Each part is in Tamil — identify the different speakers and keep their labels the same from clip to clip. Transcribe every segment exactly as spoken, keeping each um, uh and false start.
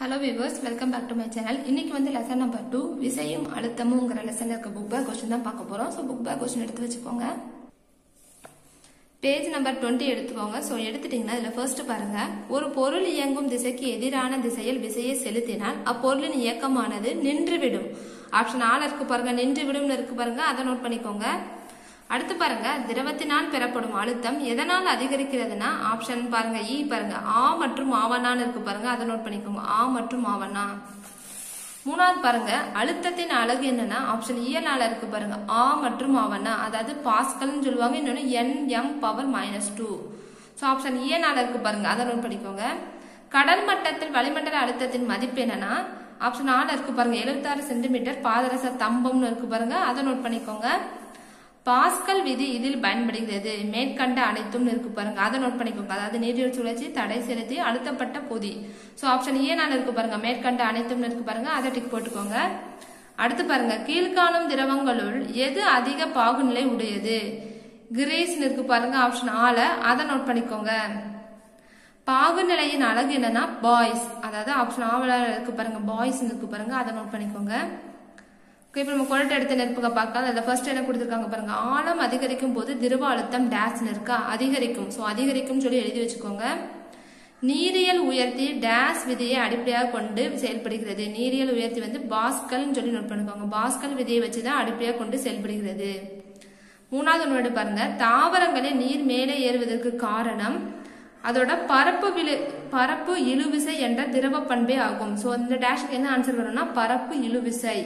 Speaker 1: Hello viewers, welcome back to my channel. இன்னைக்கு வந்து lesson number two விசையும் அழுத்தமும்ங்கற லெசன்ல இருக்க book back question தான் பார்க்க போறோம். சோ book back question எடுத்து வச்சுக்கோங்க. பேஜ் நம்பர் twenty எடுத்துக்கோங்க. சோ எடுத்துட்டீங்கன்னா இதுல ஃபர்ஸ்ட் பாருங்க. ஒரு பொருள் இயங்கும் திசைக்கு எதிரான திசையில் விசையை செலுத்தினால் அப்பொருளின் இயக்கமானது நின்றுவிடும். ஆப்ஷன் A இருக்கு பாருங்க, நின்றுவிடும்னு இருக்கு பாருங்க, அதை நோட் பண்ணிக்கோங்க. அடுத்து பாருங்க, திரவத்தினால் பெறப்படும் அழுத்தம் எதனால் அதிகரிக்கிறதுனா ஆப்ஷன் பாருங்க இ பாருங்க, ஆ மற்றும் ஆவண்ணான்னு இருக்கு பாருங்க, அதை நோட் பண்ணிக்கோங்க. ஆ மற்றும் ஆவண்ணா. மூணாவது பாருங்க, அழுத்தத்தின் அலகு என்னன்னா ஆப்ஷன் இயனால இருக்கு பாருங்க, ஆ மற்றும் ஆவண்ணா, அதாவது பாஸ்கல்னு சொல்லுவாங்க, இன்னொன்னு N M power minus two. So option இயனால இருக்கு பாருங்க, அதை நோட் பண்ணிக்கோங்க. கடல் மட்டத்தில் வளிமண்டல அழுத்தத்தின் மதிப்பு என்னன்னா ஆப்ஷன் ஆல இருக்கு பாருங்க, எழுபத்தாறு சென்டிமீட்டர் பாதரச தம்பம்னு இருக்கு பாருங்க, அதை நோட் பண்ணிக்கோங்க. பாஸ்கல் விதி இதில் பயன்படுகிறது. மேற்கண்ட அனைத்தும் இருக்கு பாருங்க, அதை நோட் பண்ணிக்கோங்க. அதாவது நீரியல் சுழற்சி, தடை செலுத்தி, அழுத்தப்பட்ட பொதி. சோ ஆப்ஷன் ஏனால இருக்கு பாருங்க, மேற்கண்ட அனைத்தும் இருக்கு பாருங்க, அதை டிக் போட்டுக்கோங்க. அடுத்து பாருங்க, கீழ்காணும் திரவங்களுள் எது அதிக பாகுநிலை உடையது? கிரீஸ் இருக்கு பாருங்க, ஆப்ஷன் ஆல, அதை நோட் பண்ணிக்கோங்க. பாகுநிலையின் அழகு என்னன்னா பாய்ஸ், அதாவது ஆப்ஷன் ஆவல இருக்கு பாருங்க, பாய்ஸ் இருக்கு பாருங்க, அதை நோட் பண்ணிக்கோங்க. இப்ப நம்ம கொரட்டை எடுத்த நெருப்புக பார்க்கலாம். அதுல ஃபர்ஸ்ட் என்ன கொடுத்திருக்காங்க பாருங்க, ஆழம் அதிகரிக்கும் போது திரவ அழுத்தம் டேஷ் இருக்கா, அதிகரிக்கும். சோ அதிகரிக்கும் சொல்லி எழுதி வச்சுக்கோங்க. நீரியல் உயர்த்தி டேஷ் விதியை அடிப்படையாக கொண்டு செயல்படுகிறது. நீரியல் உயர்த்தி வந்து பாஸ்கல் சொல்லி நோட் பண்ணிக்கோங்க. பாஸ்கல் விதியை வச்சுதான் அடிப்படையாக கொண்டு செயல்படுகிறது. மூணாவது ஒன்று பாருங்க, தாவரங்களில் நீர் மேலே ஏறுவதற்கு காரணம் அதோட பரப்பு விழு பரப்பு இழுவிசை என்ற திரவ பண்பே ஆகும். சோ இந்த டேஷுக்கு என்ன ஆன்சர் வரும்னா பரப்பு இழுவிசை.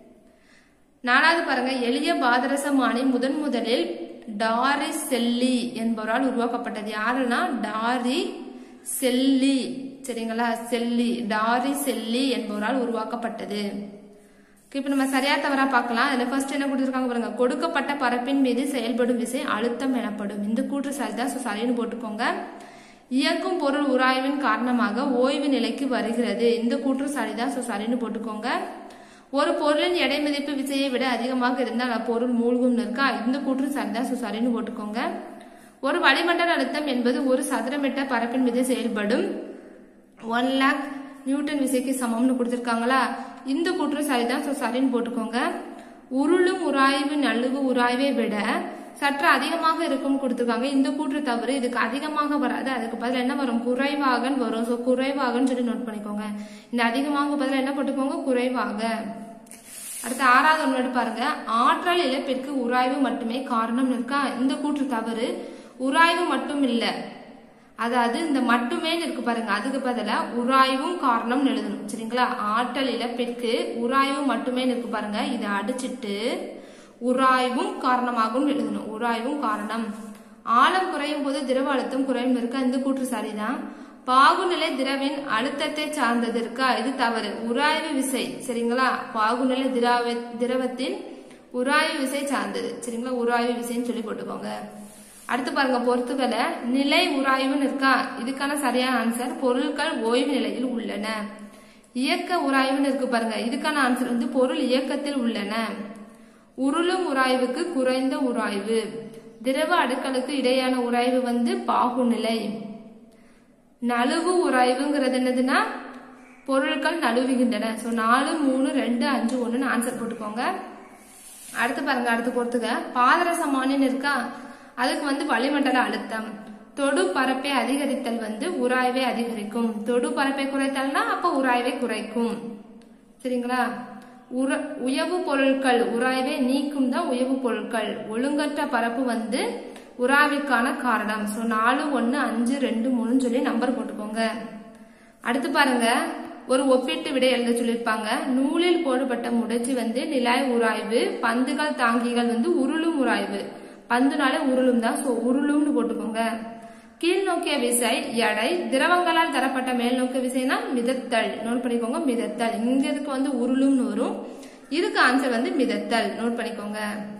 Speaker 1: நாலாவது பாருங்க, எளிய பாதரசமானி முதன் முதலில் டாரி செல்லி என்பவரால் உருவாக்கப்பட்டது. யாருன்னா டாரி செல்லி, சரிங்களா, செல்லி, டாரி செல்லி என்பவரால் உருவாக்கப்பட்டது. இப்ப நம்ம சரியா தவறா பார்க்கலாம். அதுல ஃபர்ஸ்ட் என்ன கொடுத்திருக்காங்க பாருங்க, கொடுக்கப்பட்ட பரப்பின் மீது செயல்படும் விசை அழுத்தம் எனப்படும். இந்த கூற்று சரிதான், சோ சரின்னு போட்டுக்கோங்க. இயக்கும் பொருள் உராய்வின் காரணமாக ஓய்வு நிலைக்கு வருகிறது. இந்த கூற்று சரிதான், சோ சரின்னு போட்டுக்கோங்க. ஒரு பொருளின் எடை மதிப்பு விசையை விட அதிகமாக இருந்தால் அப்பொருள் மூழ்கும் இருக்கா, இந்த கூற்று சரிதான், சோ சரின்னு போட்டுக்கோங்க. ஒரு வளிமண்டல அழுத்தம் என்பது ஒரு சதுர மீட்டர் பரப்பின் மீது செயல்படும் ஒன் லேக் நியூட்டன் விசைக்கு சமம்னு கொடுத்திருக்காங்களா, இந்த கூற்று சரிதான், சோ சரின்னு போட்டுக்கோங்க. உருளும் உராய்வு நழுவு உராய்வை விட சற்று அதிகமாக இருக்கும் கொடுத்திருக்காங்க, இந்த கூற்று தவறு. இதுக்கு அதிகமாக வராது, அதுக்கு பதில் என்ன வரும், குறைவாக வரும். சோ குறைவாகன்னு சொல்லி நோட் பண்ணிக்கோங்க. இந்த அதிகமாக பதில் என்ன போட்டுக்கோங்க, குறைவாக. அடுத்து ஆறாவது ஒன்று பாருங்க, ஆற்றல் இழப்பிற்கு உராய்வு மட்டுமே காரணம் இருக்கா, இந்த கூற்று தவறு. உராய்வு மட்டும் இல்ல, அதாவது இந்த மட்டுமே இருக்கு பாருங்க, அதுக்கு பதிலா உராய்வும் காரணம் எழுதணும், சரிங்களா. ஆற்றல் இழப்பிற்கு உராய்வு மட்டுமே இருக்கு பாருங்க, இதை அடிச்சிட்டு உராய்வும் காரணமாகவும் எழுதணும். உராய்வும் காரணம். ஆழம் குறையும் போது திரவ அழுத்தம் குறையும் இருக்கா, இந்த கூற்று சரிதான். பாகுநிலை திரவின் அழுத்தத்தை சார்ந்தது இருக்கா, இது தவறு. உராய்வு விசை, சரிங்களா, பாகுநிலை திரவ திரவத்தின் உராய்வு விசை சார்ந்தது, சரிங்களா, உராய்வு விசைன்னு சொல்லி போட்டுக்கோங்க. அடுத்து பாருங்க, பொறுத்துக்களை நிலை உராய்வுன்னு இருக்கா, இதுக்கான சரியான ஆன்சர் பொருட்கள் ஓய்வு நிலையில் உள்ளன. இயக்க உராய்வுன்னு இருக்கு பாருங்க, இதுக்கான ஆன்சர் வந்து பொருள் இயக்கத்தில் உள்ளன. உருளும் உராய்வுக்கு குறைந்த உராய்வு. திரவ அடுக்களுக்கு இடையான உராய்வு வந்து பாகுநிலை. நழுவு உராய்வுங்கிறது என்னதுன்னா பொருட்கள் நழுவுகின்றன. சோ நாலு மூணு ரெண்டு அஞ்சு ஒண்ணுன்னு ஆன்சர் போட்டுக்கோங்க. அடுத்து பாருங்க, அடுத்து பொறுத்துக்க பாதரசமானின்னு இருக்கா, அதுக்கு வந்து வளிமண்டல அழுத்தம். தொடு பரப்பை அதிகரித்தல் வந்து உராய்வை அதிகரிக்கும். தொடு பரப்பை குறைத்தல்னா அப்ப உராய்வை குறைக்கும், சரிங்களா. உயவு பொருட்கள் உராய்வை நீக்கும் தான் உயவு பொருட்கள். ஒழுங்கற்ற பரப்பு வந்து உராய்வுக்கான காரணம். சோ நாலு ஒன்னு அஞ்சு ரெண்டு மூணுன்னு சொல்லி நம்பர் போட்டுக்கோங்க. அடுத்து பாருங்க, ஒரு ஒப்பீட்டு விடை எழுத சொல்லியிருப்பாங்க. நூலில் போடப்பட்ட முடைச்சி வந்து நிலாய் உராய்வு, பந்துகள் தாங்கிகள் வந்து உருளும் உராய்வு. பந்துனாலே உருளும் தான், சோ உருளும்னு போட்டுக்கோங்க. கீழ் நோக்கிய விசை எடை, திரவங்களால் தரப்பட்ட மேல் நோக்கிய விசைனா மிதத்தல், நோட் பண்ணிக்கோங்க, மிதத்தல். இங்க இதுக்கு வந்து உருளும்னு வரும், இதுக்கு ஆன்சர் வந்து மிதத்தல், நோட் பண்ணிக்கோங்க.